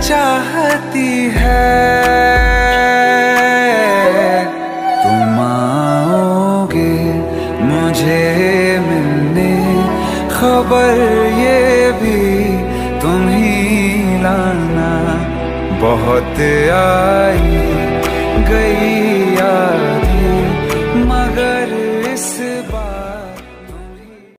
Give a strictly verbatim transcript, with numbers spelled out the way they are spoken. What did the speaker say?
चाहती है। तुम आओगे मुझे मिलने, खबर ये भी तुम ही लाना। बहुत आई गई यादें मगर इस